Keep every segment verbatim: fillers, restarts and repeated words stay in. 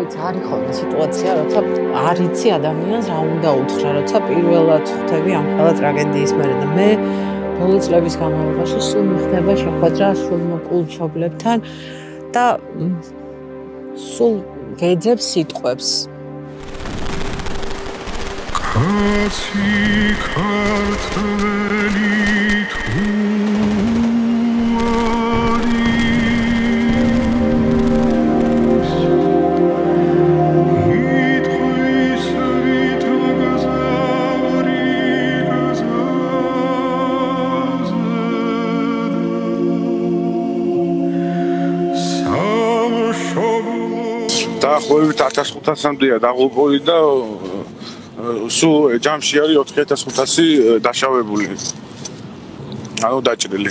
ვიცი, არის ხოლმე სიტუაცია, როცა არ იცი ადამიანს რა უნდა უთხრა, როცა პირველად ხვდები ამ ყველა ტრაგედიის მერე და მე ბოლო წლების განმავლობაში სულ მიხდება შეხვედრა სრულმოკლ მშობლებთან და სულ გეძებს სიტყვებს. კაცი ქართველი თუ დაახლოებით ათას ხუთასამდეა დაღუპული და სულ ჯამში არის ოთხი ათას ხუთასი დაშავებული. ანუ დაჭრილი.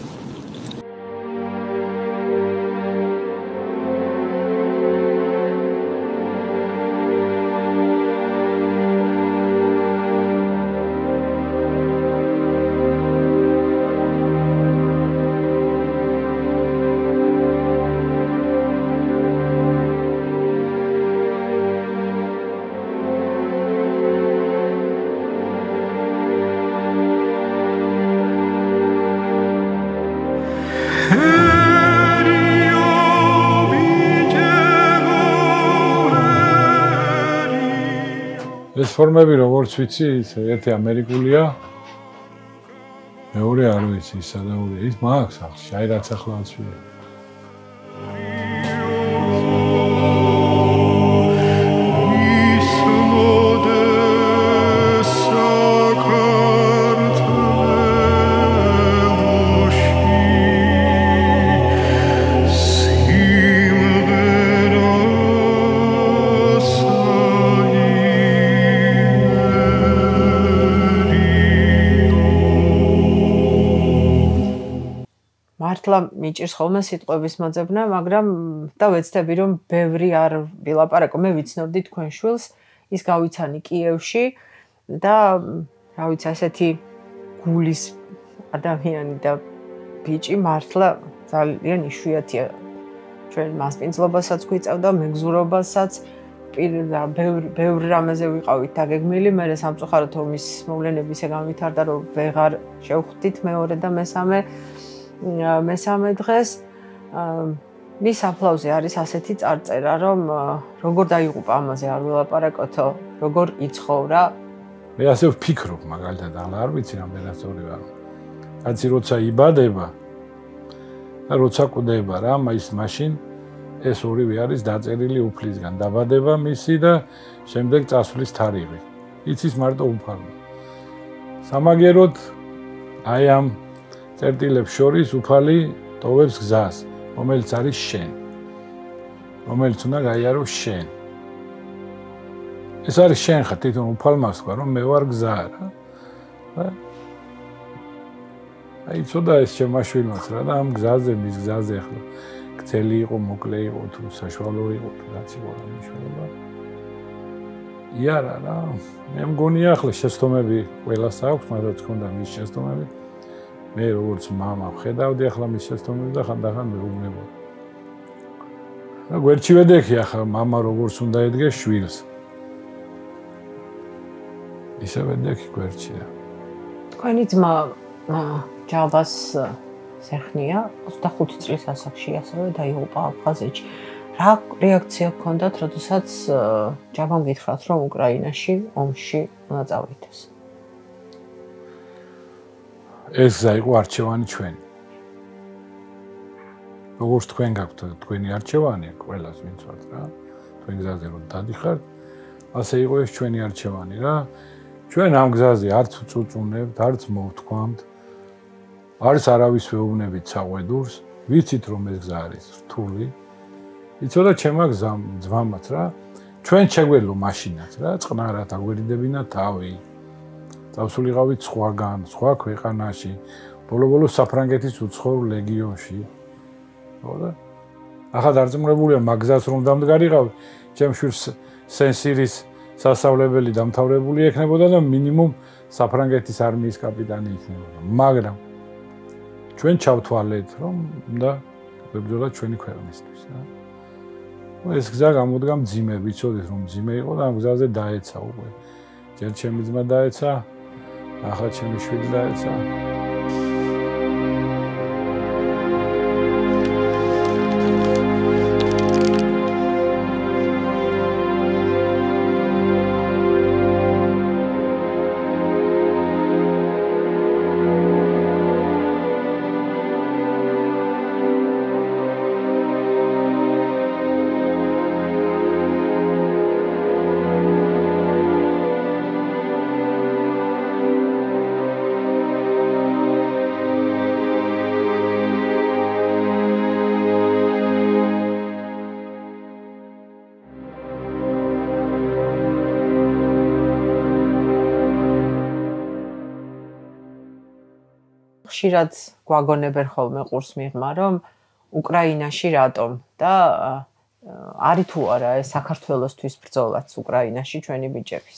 ეს ფორმები როგორც ვიცი, ერთი ამერიკულია. მეორე არ ვიცი, სადაური. ის მაქვს ახლა, აი რაც ახლა აცვია. მართლა მიჭირს ხოლმე სიტყვების მოძებნა, მაგრამ და ვეცდები რომ ბევრი არ ვილაპარაკო, მე ვიცნობდი თქვენ შვილს, ის გავიცანი კიევში და რა ვიცი, ასეთი გულის ადამიანი და ბიჭი მართლა ძალიან იშვიათია. ჩვენ მასპინძლობასაც გვიწევდა, მეგზურობასაც, ბევრ ბევრ რამეზე ვიყავით დაგეგმილი, მე სამწუხაროდ ომის მოვლენები ისე განვითარდა, რომ ვეღარ შევხვდით მეორე და მესამე მესამე დღეს მის აფლავზე არის ასეთი წარწერა, რომ როგორ დაიღუპა ამაზე არ ვილაპარაკოთო, როგორ იცხოვრა. მე ასე ვფიქრობ მაგალითად, არ ვიცი რამდენად სწორი ვარ. კაცი როცა იბადება და როცა კვდება რა, ის მაშინ ეს ორივე არის დაწერილი უფლისგან, დაბადება მისი და შემდეგ წასვლის თარიღი. იცის მარტო უფალმა. სამაგეროდ აი ამ წერტილებს შორის უფალი ტოვებს გზას, რომელიც არის შენ. რომელიც უნდა გაიარო შენ. ეს არის შენ ხარ, თვითონ უფალმა თქვა, რომ მე ვარ გზა რა. აი ცოტა ეს ჩემმა შვილმაც რა და ამ გზაზე, მის გზაზე ახლა გრძელი იყო, მოკლე იყო, თუ საშუალო იყო, თუ რაც იყო რა მნიშვნელობა. იარა რა, მე მგონია ახლა შეცდომები ყველას აქვს, მაგრამ თქონდა მის შეცდომები. მე როგორც მამა ვხედავდი ახლა მის შეცდომებს და ხანდახან მეუბნებოდი. და გვერდში ვედექი ახლა მამა როგორც უნდა ედგეს შვილს. ისე ვედექი გვერდში რა. თქვენი ძმა ჯავას სეხნია ოცდახუთი წლის ასაკში ასევე დაიღუპა აფხაზეთში. რა რეაქცია ჰქონდათ, როდესაც ჯავამ გითხრათ, რომ უკრაინაში ომში უნდა წავიდეს? ეს გზა იყო არჩევანი ჩვენი. როგორც თქვენ გაქვთ თქვენი არჩევანი, ყველას ვინც ვართ რა, თქვენ გზაზე რომ დადიხართ, ასე იყო ეს ჩვენი არჩევანი რა. ჩვენ ამ გზაზე არც წუწუნებთ, არც მოვთქვამთ, არც არავის ვეუბნებით საყვედურს, ვიცით რომ ეს გზა არის რთული. იცოდა ჩემმა ძმამაც რა, ჩვენ შეგვეძლო მაშინაც რა, წყნარად აგვერიდებინა თავი. დავსულიყავით სხვაგან, სხვა ქვეყანაში, ბოლო-ბოლო საფრანგეთის უცხოურ ლეგიონში. ხო და? ახლა დარწმუნებულია მაგზას რომ დამდგარიყავი, ჩემ შვილს სენსირის სასწავლებელი დამთავრებული ექნებოდა და მინიმუმ საფრანგეთის არმიის კაპიტანი იქნებოდა. მაგრამ ჩვენ ჩავთვალეთ, რომ უნდა ვებრძოლოთ ჩვენი ქვეყნისთვის რა. ეს გზა გამოდგა მძიმე, ვიცოდით რომ მძიმე იყო და ამ გზაზე დაეცა უკვე. ჯერ ჩემი ძმა დაეცა, ახლა ჩემი შვილი დაეცა. ხშირად გვაგონებენ ხოლმე ყურს მიღმა, რომ უკრაინაში რატომ და არის თუ არა ეს საქართველოსთვის ბრძოლაც უკრაინაში ჩვენი ბიჭების.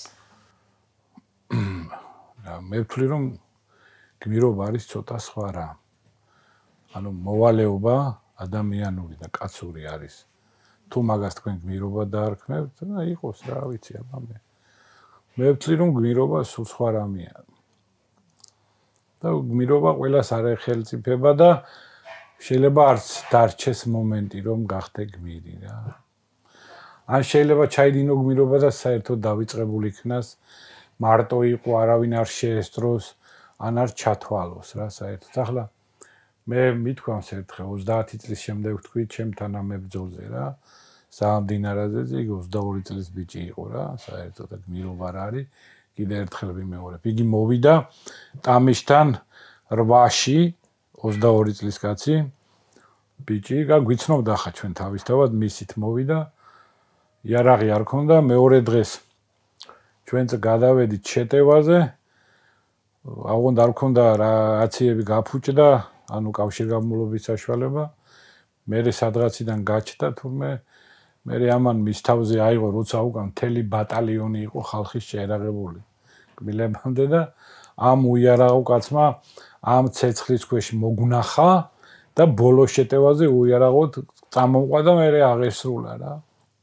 მე ვთვლი რომ გმირობა არის ცოტა სხვა რა. ანუ მოვალეობა ადამიანური და კაცური არის. თუ მაგას თქვენ გმირობა დაარქმევთ, და იყოს რა ვიცი აბა მე. მე ვთვლი რომ გმირობა სულ სხვა რამეა. და გმირობა ყველას არ ეხელწიფება და შეიძლება არც დარჩეს მომენტი რომ გახდე გმირი რა. ან შეიძლება ჩაიდინო გმირობა და საერთოდ დავიწყებული იქნას მარტო იყო არავინ არ შეესწროს ან არ ჩათვალოს რა საერთოდ. ახლა მე მithქვამს ერთხელ ოცდაათი წლის შემდეგ ვთქვი ჩემთან ამ მებრძოლზე რა. სამდინარაზე იგი ოცდაორი წლის ბიჭი იყო რა საერთოდ და გმირობა რა არის. კიდე ერთხელ ვიმეორებ. იგი მოვიდა ტამიშთან რვაში ოცდაორი წლის კაცი ბიჭი და გვიცნობდა ხა ჩვენ თავისთავად მისით მოვიდა. იარაღი არ ქონდა მეორე დღეს ჩვენც გადავედით შეტევაზე. აღონდა არ ქონდა რაციები გაფუჭდა, ანუ კავშირგაბმულობის საშუალება. მე სადღაციდან გაჩნდა თურმე მე ამან მის თავზე აიღო როცა უკან მთელი ბატალიონი იყო ხალხის შეერაღებული გმილებამდე და ამ უიარაღო კაცმა ამ ცეცხლის ქვეშ მოგნახა და ბოლო შეტევაზე უიარაღოდ წამოყვა და მე აღესრულა რა.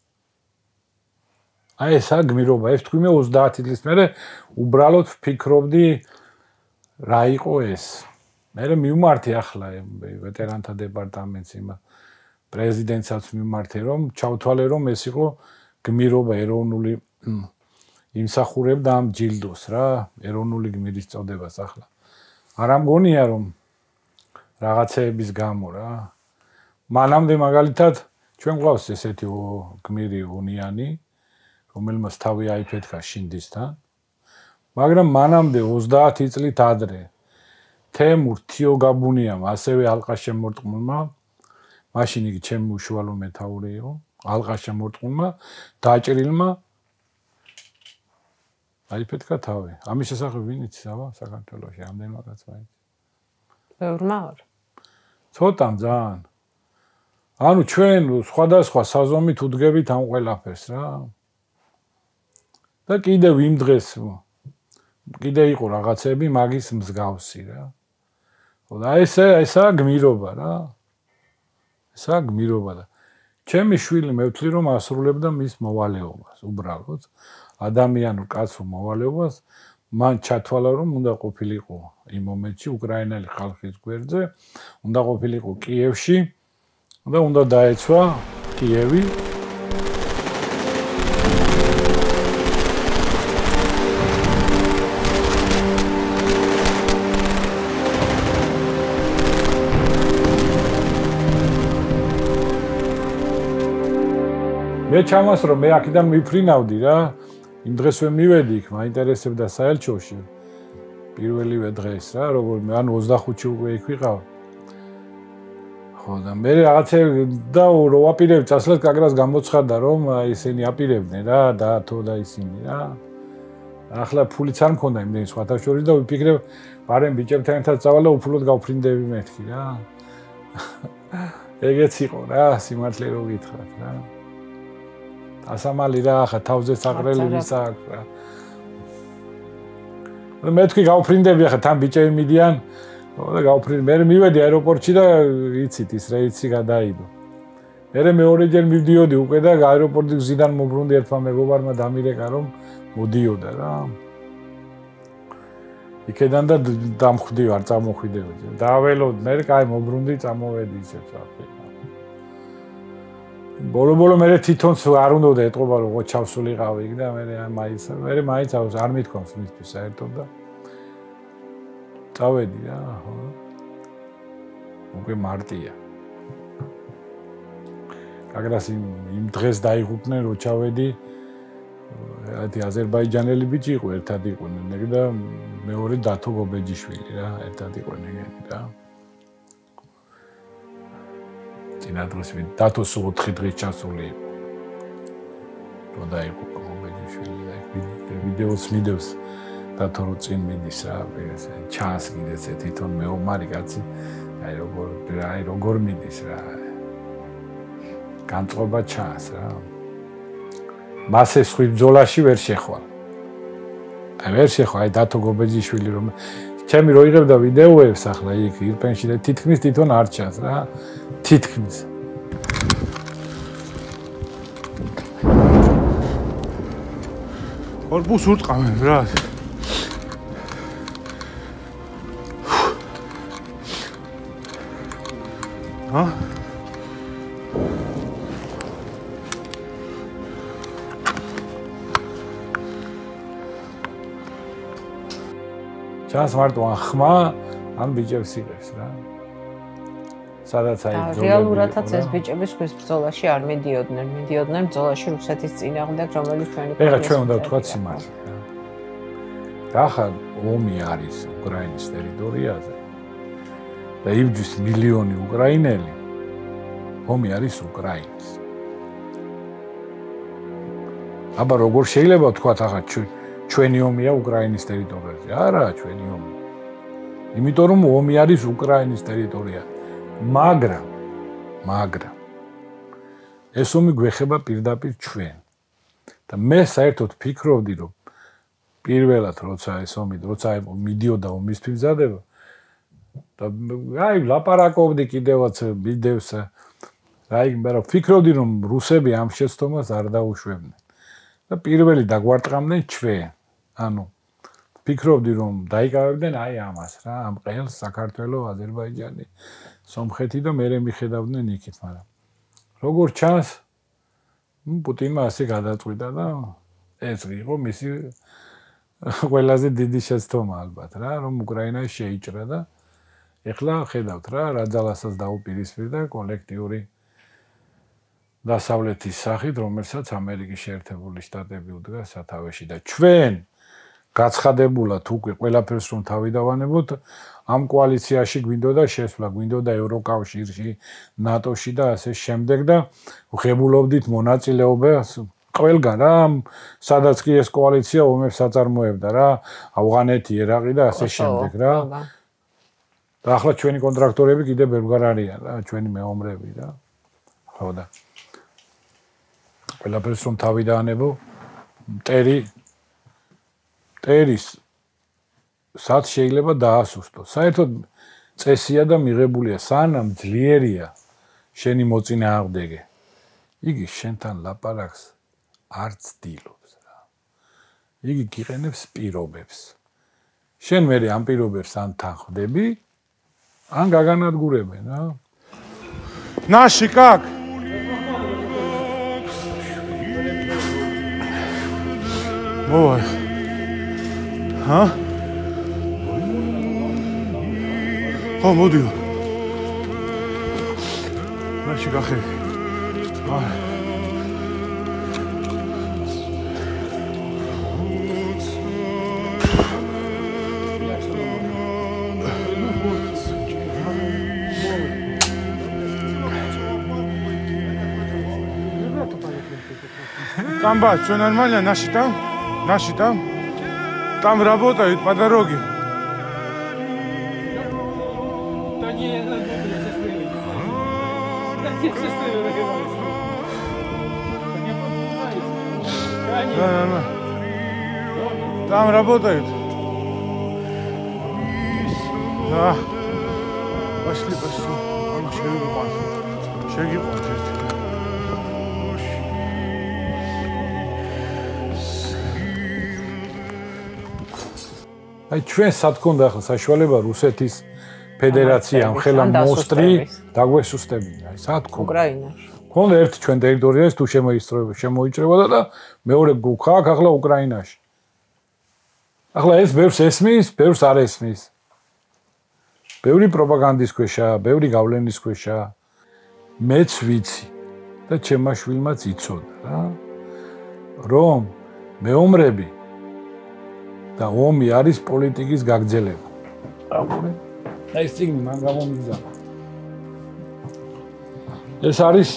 აი ესა გმირობა, ეს თქვი მე ოცდაათი წლის მერე უბრალოდ ვფიქრობდი რა იყო ეს. მე მივმართე ახლა ვეტერანთა დეპარტამენტს იმ პრეზიდენტსაც მიმართე რომ ჩავთვალე რომ ეს იყო გმირობა ეროვნული იმსახურებდა ამ ჯილდოს რა ეროვნული გმირის წოდებას ახლა არ ამგონია რომ რაღაცეების გამო რა მანამდე მაგალითად ჩვენ გვყავს ესეთი გმირი უნიანი რომელმაც თავი აიფეთქა შინდისთან მაგრამ მანამდე ოცდაათი წლით ადრე თემურ თიოგაბუნიამ ასევე ალყაშემორტყმულმა მაშინ იგი ჩემი უშუალო მეთაური იყო ალყაშემორტყმულმა დაჭრილმა აიფეთქა თავი ამის შესახებ ვინ იცის აბა საქართველოში ამდენმა კაცმა იცის ბევრმა არ ცოტამ ძალიან ანუ ჩვენ სხვადასხვა საზომით უდგებით ამ ყველაფერს რა და კიდევ იმ დღეს კიდე იყო რაღაცები მაგის მსგავსი რა და ესე ესა გმირობა რა ესა გმირობა და ჩემი შვილი მე ვთვლი რომ ასრულებდა მის მოვალეობას უბრალოდ ადამიანურ კაცურ მოვალეობას მან ჩათვალა რომ უნდა ყოფილიყო იმ მომენტში უკრაინელი ხალხის გვერდზე უნდა ყოფილიყო კიევში და უნდა დაეცვა კიევი მე ჩამას რომ მე აქედან მიფრინავდი რა იმ დღესვე მივედი იქ მაინტერესებდა საელჩოში პირველივე დღეს რა როგორ მე ანუ ოცდახუთში უკვე იქ ვიყავ ხო და მე რაღაცე და რო აპირებ წასვლას კაგრას გამოცხადა რომ ისინი აპირებდნენ რა დაათო და ისინი რა ახლა ფულიც არ მქონდა იმდენი სხვათა შორის და ვიფიქრებ ბარემ ბიჭებთან ერთად წავალ და უფლოდ გავფრინდები მეთქი რა ეგეც იყო რა სიმართლე რო გითხრათ რა ასამალი რა ხა თავზე საყრელი ვისა აქვს რა. მე თქვი გავფრინდები ხა თან ბიჭები მიდიან და გავფრინდ მე მივედი აეროპორტში და იცით ის რეიცი გადაიდო. მე მეორეჯერ მივდიოდი უკვე და აეროპორტის გზიდან მოbrunდი ერთმა მეგობარმა დამირეკა რომ მოდიოდა რა. იქედან და დამხვდივარ, წამოხვიდეოდი. დააველოდ მე კაი მოbrunდი, წამოვედი ისე საფრთხე. ბოლო-ბოლო მე თვითონც არ უნდა ეტყობა რომ ხო ჩავსულიყავი იქ და მე მაინც მე მაინც არ მithქვამს მისთვის საერთოდ და წავედი რა, ხო. უკვე მარტია. აგრას იმ დღეს დაიღუპნენ რო ჩავედი ერთი აზერბაიჯანელი ბიჭი იყო ერთად იყვნენ და მეორე დათო გობეჯიშვილი რა ერთად იყვნენ ეგენი რა. წინადროს დათო სულ ოთხი დღის ჩასული იყო. რო დაიღუპა გობეჯიშვილი და ვიდეოს მიდევს დათო რო წინ მიდის რა ესე ჩანს კიდეც თვითონ მეომარი კაცი აი როგორ აი როგორ მიდის რა. განწყობა ჩანს რა. მას ეს ხი ბრძოლაში ვერ შეხვალ. აი ვერ შეხვალ აი დათო გობეჯიშვილი რომ ჩემი რო იღებდა ვიდეოებს ახლა იქ ირპენში და თითქმის თვითონ არ ჩანს რა. თითქმის. ორბუს ურტყამენ რა. ჰა? ჩანს მარტო ან ხმა, ან ბიჭებს იღებს რა. სადაც აი ბრძოლები. რეალურადაც ეს ბიჭები სხვის ბრძოლაში არ მიდიოდნენ, მიდიოდნენ ბრძოლაში რუსეთის წინააღმდეგ, რომელიც ჩვენი ეხლა ჩვენ უნდა ვთქვათ სიმართლე რა. რახა ომი არის უკრაინის ტერიტორიაზე და იბჯვის მილიონი უკრაინელი, ომი არის უკრაინის. აბა როგორ შეიძლება ვთქვათ ახლა ჩვენი ომია უკრაინის ტერიტორიაზე? არა, ჩვენი ომი. იმიტომ რომ ომი არის უკრაინის ტერიტორია. მაგრამ მაგრამ ეს ომი გვეხება პირდაპირ ჩვენ. და მე საერთოდ ფიქრობდი რომ პირველად როცა ეს ომი როცა მიდიოდა ომის მზადება და აი ლაპარაკობდი კიდევაც ვიდეოს აი მე რა ფიქრობდი რომ რუსები ამ შეცდომას არ დაუშვებდნენ. და პირველი დაგვარტყამდნენ ჩვენ. ანუ ფიქრობდი რომ დაიკავებდნენ აი ამას რა, ამ ყელს საქართველოს, აზერბაიჯანი, სომხეთი და მერე მიხედავდნენ იქით, მაგრამ როგორ ჩანს პუტინმა ასე გადაწყვიტა და ეს იყო მისი ყველაზე დიდი შეცდომა ალბათ რა, რომ უკრაინა შეიჭრა და ეხლა ხედავთ რა, რა ძალასაც დაუპირისპირდა კოლექტიური დასავლეთის სახით, რომელსაც ამერიკის შეერთებული შტატები უდგა სათავეში და ჩვენ გაცხადებულად უკვე ყველაფერს რომ თავი დავანებოთ, ამ კოალიციაში გვინდოდა შესვლა, გვინდოდა ევროკავშირში, ნატოში და ასე შემდეგ და ვღებულობდით მონაწილეობას ყველგან რა, სადაც კი ეს კოალიცია ომებს აწარმოებდა რა, ავღანეთი, ერაყი და ასე შემდეგ რა. და ახლა ჩვენი კონტრაქტორები კიდე ბევრგან არიან რა, ჩვენი მეომრები რა. ხო და ყველაფერს რომ თავი დაანებო, მტერი მტერის სად შეიძლება დაასუსტო. საერთოდ წესია და მიღებულია, სანამ ძლიერია შენი მოწინააღმდეგე. იგი შენთან ლაპარაკს არ ცდილობს რა. იგი გიყენებს პირობებს. შენ მე ამ პირობებს ან თანხდები, ან გაგანადგურებენ რა. Наши как? Ой. А? Ხო მოდიო. Наши გახე. აი. Там ба, что нормально, наши там? Наши там? Там работают по дороге. Да не, я знаю, что со своими. Да не, со своими нагибаются. Да, нормально. Там работают. Да. Пошли, пошли. Он шеги пошли. Шеги пошли. აი ჩვენ სათქონდა ახლა საშუალება რუსეთის ფედერაციამ ხელა მოსტრი დაგვესუსტებინა, აი სათქონდა. უკრაინაში. ქონდა ერთ ჩვენ ტერიტორიაზე თუ შემოისწრება, შემოიჭრებოდა და მეორე გუქაქ ახლა უკრაინაში. ახლა ეს ბევრს ესმის, ბევრს არ ესმის. ბევრი პროპაგანდის ქვეშა, ბევრი გავლენის ქვეშა. მეც ვიცი და ჩემმა შვილმაც იცოდა რა. რომ მეომრები და ომი არის პოლიტიკის გაგრძელება. რა და ეს წიგნი მან გამომიგზავნა. ეს არის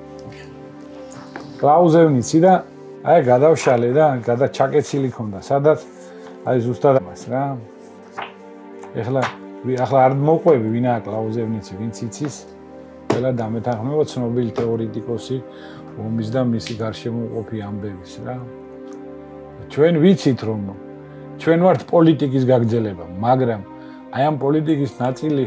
კლაუზევნიცი და აი გადავშალე და გადაჩაკეცილი ქონდა. სადაც აი ზუსტად ამას რა. ეხლა ახლა არ მოყვები ვინაა კლაუზევნიცი, ვინც იცის. ყველა დამეთანხმება ცნობილი თეორეტიკოსი ომის და მისი გარშემოყოფი ამბების რა. ჩვენ ვიცით რომ ჩვენ ვართ პოლიტიკის გაგრძელება, მაგრამ აი ამ პოლიტიკის ნაწილი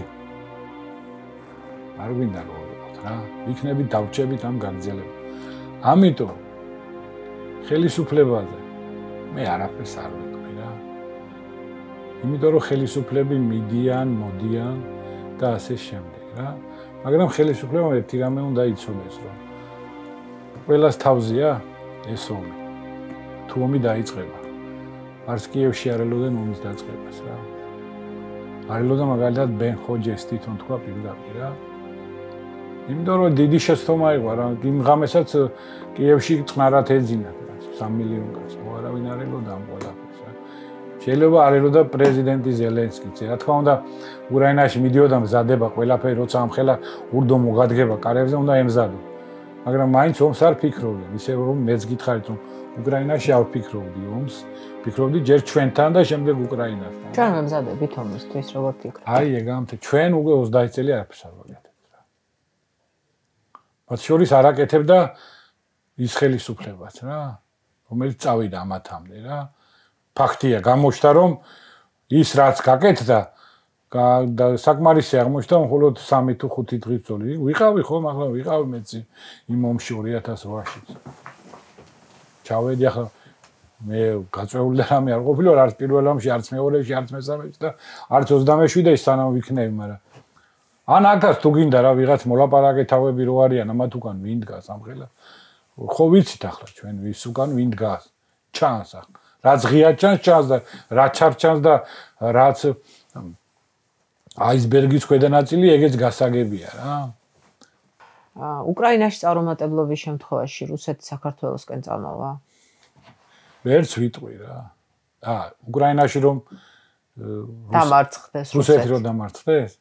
არ გვინდა გავიყოთ რა. ვიქნებით დავრჩებით ამ გაგრძელებას. ამიტომ ხელისუფლებაზე მე არაფერს არ ვიტყვი რა. იმიტომ რომ ხელისუფლები მიდიან, მოდიან და ასე შემდეგ რა. მაგრამ ხელისუფლებამ ერთი რამე უნდა იცოდეს რომ ყველას თავზეა ეს ომი. თუ ომი დაიწყება, არც კიევში არ ელოდნენ ომის დაწყებას რა. არ ელოდა მაგალითად ბენ ხოჯეს თვითონ თქვა პირდაპირ რა. იმიტომ რომ დიდი შეცდომა იყო რა, იმ ღამესაც კიევში წყნარად ეძინათ რა, სამი მილიონი კაცი. არავინ არ ელოდა ამ ყველაფერს რა. შეიძლება არ ელოდა პრეზიდენტი ზელენსკიც. რა თქმა უნდა, უკრაინაში მიდიოდა მზადება ყველაფერი, როცა ამ ხელა ურდო მოგადგება კარებზე უნდა ემზადო. მაგრამ მაინც ომს არ ფიქრობდნენ, ისე რომ მეც გითხარით რომ უკრაინაში არ ფიქრობდი ომს, ფიქრობდი ჯერ ჩვენთან და შემდეგ უკრაინასთან. ჩვენ მემზადებით ომისთვის, როგორ ფიქრობთ? აი ეგ ამთე ჩვენ უკვე ოცდაათი წელი არაფერს არ ვაკეთებთ რა. მათ შორის არ აკეთებდა ის ხელისუფლებაც რა, რომელიც წავიდა ამათამდე რა. ფაქტია, გამოჩნდა რომ ის რაც გაკეთდა და საკმარისი აღმოჩნდა მხოლოდ სამი თუ ხუთი დღის ბრძოლი. ვიყავი ხომ ახლა ვიყავი მეც იმ ომში ორი ათას ოთხშიც. ჩავედი ახლა მე გაწეული და რამე არ ყოფილი ვარ არც პირველ ომში, არც მეორეში, არც მესამეში და არც ოცდამეშვიდეში სანამ ვიქნები, მაგრამ ან აქაც თუ გინდა რა ვიღაც მოლაპარაკე თავები რო არიან ამათ უკან ვინ დგას ამ ხელა. ხო ვიცით ახლა ჩვენ ვის უკან ვინ დგას. ჩანს ახლა. რაც ღია ჩანს, ჩანს და რაც არ ჩანს და რაც აისბერგის ქვედა ნაწილი ეგეც გასაგებია რა. უკრაინაში წარუმატებლობის შემთხვევაში რუსეთი საქართველოსკენ წამოვა? ვერც ვიტყვი რა. აა უკრაინაში რომ დამარცხდეს რუსეთი რომ დამარცხდეს?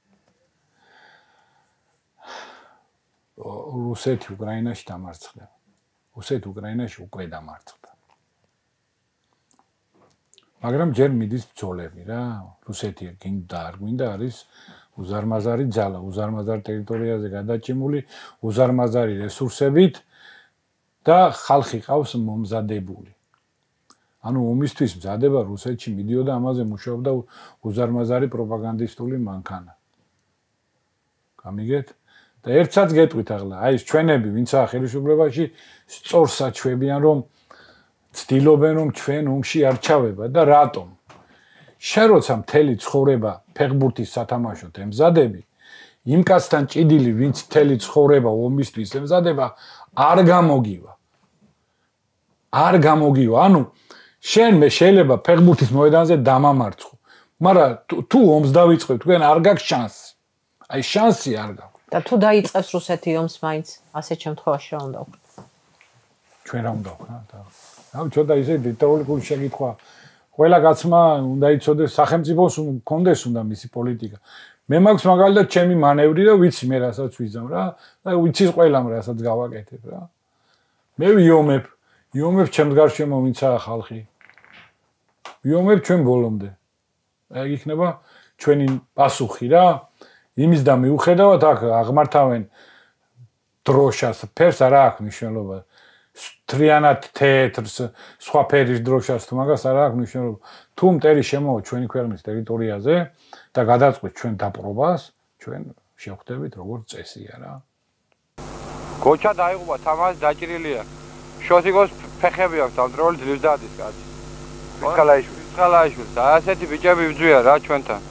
რუსეთი უკრაინაში დამარცხდა. რუსეთი უკრაინაში უკვე დამარცხდა. მაგრამ ჯერ მიდის ბრძოლები რა. რუსეთი გინდა არ გვინდა არის უზარმაზარი ძალა, უზარმაზარ ტერიტორიაზე გადაჭიმული, უზარმაზარი რესურსებით და ხალხი ყავს მომზადებული. ანუ ომისთვის მზადება რუსეთში მიდიოდა, ამაზე მუშაობდა უზარმაზარი პროპაგანდისტული მანქანა. გამიგეთ? და ერთსაც გეტყვით ახლა, აი ეს ჩვენები, ვინცაა ხელისუფლებაში, სწორს აჩვენებიან რომ ცდილობენ რომ ჩვენ ომში არ ჩავება და რატომ? შენ როცა მთელი ცხოვრება ფეხბურთის სათამაშოდ ემზადები, იმ კაცთან ჭიდილი, ვინც მთელი ცხოვრება ომისთვის ემზადება, არ გამოგივა. არ გამოგივა. ანუ შენ მე შეიძლება ფეხბურთის მოედანზე დამამარცხო, მაგრამ თუ ომს დავიწყებ, თქვენ არ გაქვს შანსი. აი შანსი არ გაქვს. და თუ დაიწყებს რუსეთი ომს მაინც, ასეთ შემთხვევაში რა უნდა ვქნათ? ჩვენ რა უნდა ვქნათ? რა ცოტა ისე თეორიული შეკითხვა. ყველა კაცმა უნდა იცოდეს სახელმწიფოს კონდეს უნდა მისი პოლიტიკა. მე მაქვს მაგალითად ჩემი მანევრი და ვიცი მე რასაც ვიზამ რა და ვიცის ყველამ რასაც გავაკეთებ რა. მე ვიომებ, ვიომებ ჩემს გარშემო ვინცაა ხალხი. ვიომებ ჩვენ ბოლომდე. აი იქნება ჩვენი პასუხი რა. იმის და მიუხედავად აქ აღმართავენ დროშას, ფერს არ აქვს მნიშვნელობა. თრიანად თეთრს, სხვა ფერის დროშას თუ მაგას არ აქვს მნიშვნელობა. თუ მტერი შემოვა ჩვენი ქვეყნის ტერიტორიაზე და გადაწყვეტს ჩვენ დაპყრობას, ჩვენ შევხვდებით როგორც წესია რა. გოჩა დაიღუპა, თამაში დაჭრილია. შოსიკოს ფეხები აქვს, დამწრეული ძლივს დადის კაცი. მიქალაიშვილი. წყალაშვილს. ასეთი ბიჭები ვძვია რა ჩვენთან.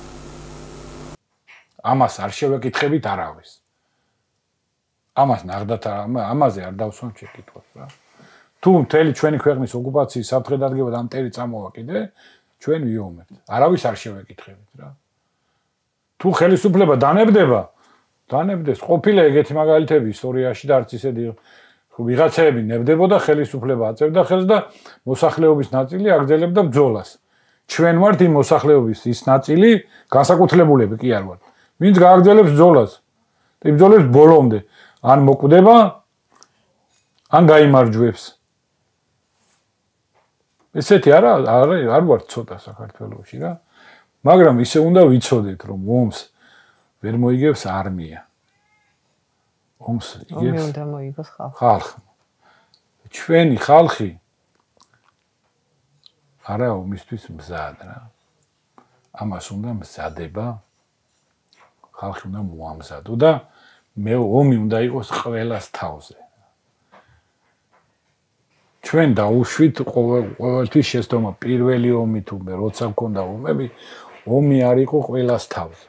ამას არ შევეკითხებით არავის. ამას ნახდათ ამაზე არ დავსვამ შეკითხვას რა. თუ მთელი ჩვენი ქვეყნის ოკუპაციის საფრთხე დადგება და ამ ტერი წამოვა კიდე, ჩვენ ვიომებთ. არავის არ შევეკითხებით რა. თუ ხელისუფლება დანებდება, დანებდეს. ყოფილა ეგეთი მაგალითები ისტორიაში და არც ისეთი ვიღაცები ნებდებოდა ხელისუფლება აწევდა ხელს და მოსახლეობის ნაწილი აგრძელებდა ბრძოლას. ჩვენ ვართ იმ მოსახლეობის ის ნაწილი, განსაკუთრებულები კი არ ვართ. ვინც გააგრძელებს ბრძოლას. იბრძოლებს ბოლომდე. ან მოკვდება, ან გაიმარჯვებს. ესეთი არა, არ არ ვარ ცოტა საქართველოში რა. მაგრამ ისე უნდა ვიცოდეთ, რომ ომს ვერ მოიგებს არმია. ომს იგებს უნდა მოიგოს ხალხი. ხალხი. ჩვენი ხალხი არა ომისთვის მზად რა. ამას უნდა მზადება. ხალხი უნდა მოამზადო და მე ომი უნდა იყოს ყველას თავზე. ჩვენ დაუშვით ყოველთვის შეცდომა პირველი ომი თუ მე როცა მქონდა ომები, ომი არ იყო ყველას თავზე.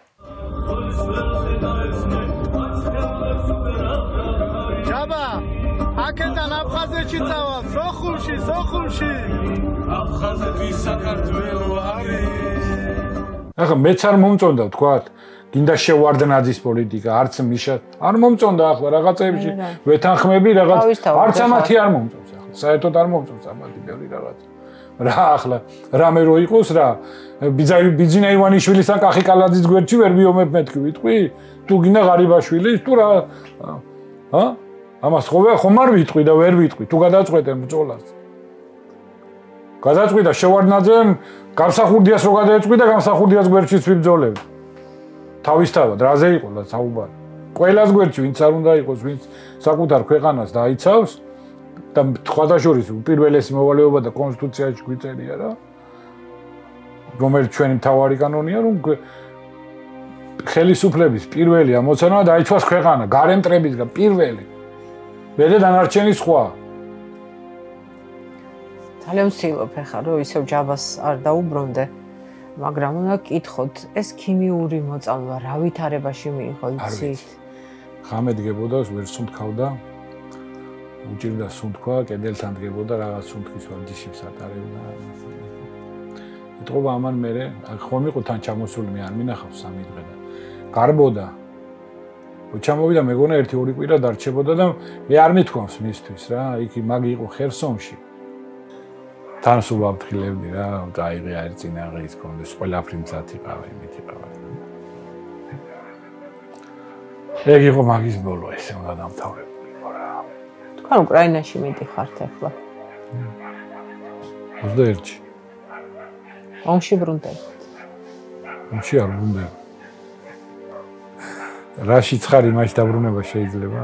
ჯაბა, აქედან აფხაზეთში წავალ, სოხუმში, სოხუმში. აფხაზეთი საქართველო არის. ახლა მეც არ მომწონდა თქვათ გინდა შევარდნაძის პოლიტიკა, არც მიშა არ მომწონდა ახლა რაღაცეებში ვეთანხმები რაღაც არც ამათი არ მომწონს ახლა. საერთოდ არ მომწონს ამათი ბევრი რაღაც. რა ახლა რამე რო იყოს რა ბიძინა ივანიშვილისთან კახი კალაძის გვერდში ვერ ვიომებ მეთქი ვიტყვი? თუ გინდა ღარიბაშვილის თუ რა ჰა? ამას ხომ ხომ არ ვიტყვი და ვერ ვიტყვი თუ გადაწყვეტენ ბრძოლას. გადაწყვიტა შევარდნაძემ გამსახურდიას რო გადაეწყვი და გამსახურდიას გვერდშიც ვიბრძოლებდი. თავისთავად რაზე იყო და საუბარი. ყველას გვერდში ვინც არ უნდა იყოს, ვინც საკუთარ ქვეყანას დაიცავს და სხვადასხვა უპირველესი მოვალეობა და კონსტიტუციაში გვიწერია რა. რომელიც ჩვენი მთავარი კანონია, რომ ხელისუფლების პირველი ამოცანაა დაიცვას ქვეყანა, გარემტრებისგან პირველი. მერე დანარჩენი სხვა. ძალიან ვცდილობ ახლა რომ ისევ ჯაბას არ დაუბრუნდე. მაგრამ უნდა გკითხოთ, ეს ქიმიური მოწამვლა რა ვითარებაში მიიღო იცით? ხამე დგებოდა, ვერ სუნთქავდა. უჭირდა სუნთქვა, კედელთან დგებოდა, რაღაც სუნთქის ვარჯიშებს ატარებდა. ეთყობა ამან მერე, ხომ იყო თან ჩამოსული, მე არ მინახავს სამი დღე და გარბოდა. ჩამოვიდა მეგონა ერთი ორი კვირა დარჩებოდა და მე არ მithქვამს მისთვის რა, იქ მაგი იყო ხერსონში. თან სულ ვაფრთხილებდი რა, დაიღე არ წინაღე ის კონდეს, ყველაფერი მზად იყავა, იმით იყავა. ეგ იყო მაგის ბოლო, ესე უნდა დამთავრებული იყო რა. თქვენ უკრაინაში მიდიხართ ახლა. ოცდაერთში. ომში ბრუნდებთ. ომში არ ბრუნდება. რაში ცხარი იმაში დაბრუნება შეიძლება?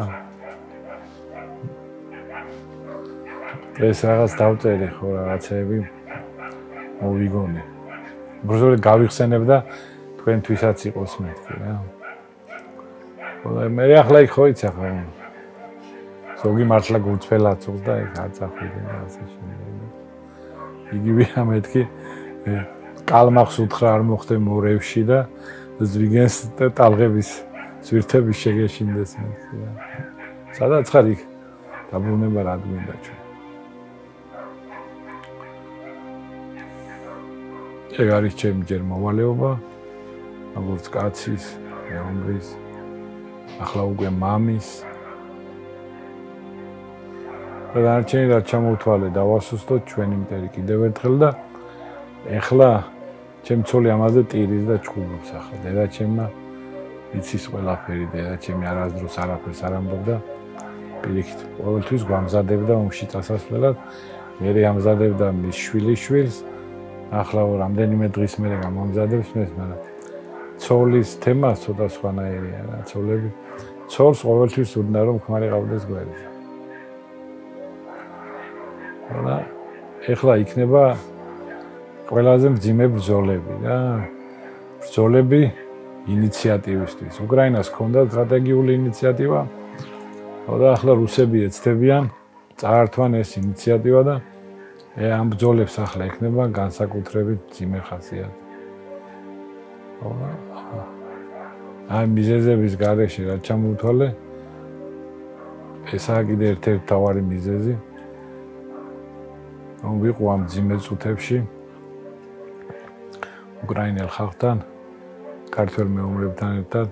ეს რაღაც დავწერე ხო რაღაცეები მოვიგონე. უბრალოდ გავიხსენებ და თქვენთვისაც იყოს მეთქი რა. ხოლო მე ახლა იქ ხო იცი ახლა. ზოგი მართლა გულწრფელად წუხს და ეს არ წახვიდე რა ასე შეიძლება. იგივეა მეთქი კალმახს უთხრა არ მოხდე მორევში და ზვიგენს და ტალღების ზვირთების შეგეშინდეს მეთქი რა. სადაც ხარ იქ დაბრუნება რა გვინდა ჩვენ. ეგ არის ჩემი ჯერ მოვალეობა, როგორც კაცის, მეომრის, ახლა უკვე მამის. და დანარჩენი რაც ჩამოვთვალე, დავასუსტოთ ჩვენი მტერი კიდევ ერთხელ და ეხლა ჩემ ცოლი ამაზე ტირის და ჭუბობს ახლა. დედაჩემმა იცის ყველაფერი, დედაჩემი არასდროს არაფერს არ ამბობდა. პირიქით, ყოველთვის გვამზადებდა ომში წასასვლელად, მერე ამზადებდა მის შვილიშვილს. ახლა რამდენიმე დღის მერე გამომზადებს მეს, მაგრამ ცოლის თემა ცოტა სხვანაირია რა. ცოლები ცოლს ყოველთვის უნდა რომ ქმარი ყავდეს გვერდზე. და ეხლა იქნება ყველაზე მძიმე ბრძოლები რა. ბრძოლები ინიციატივისთვის. უკრაინას ჰქონდა სტრატეგიული ინიციატივა. და ახლა რუსები ეცდებიან წაართვან ეს ინიციატივა და ე ამ ბრძოლებს ახლა იქნება განსაკუთრებით ძიმე ხასიათი. აი მიზეზების გარეშე რაც ჩამოვთვალე ესაა კიდე ერთ-ერთი მთავარი მიზეზი. რომ ვიყო ამ ძიმე წუთებში უკრაინელ ხალხთან, ქართველ მეომრებთან ერთად.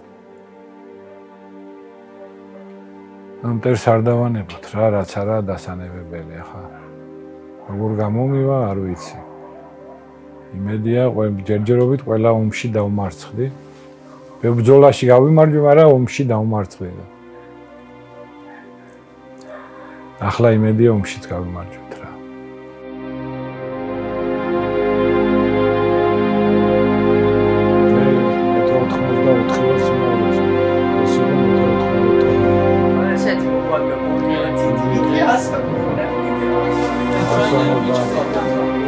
ამ ტერს არ დავანებოთ რა, რაც არაა დასანებებელი ახლა. როგორ გამომივა, არ ვიცი. იმედია, ჯერჯერობით ყველა ომში დავმარცხდი. ბრძოლაში გავიმარჯვე, მაგრამ ომში დავმარცხდი. ახლა იმედია ომშიც გავიმარჯვეთ რა. Yes.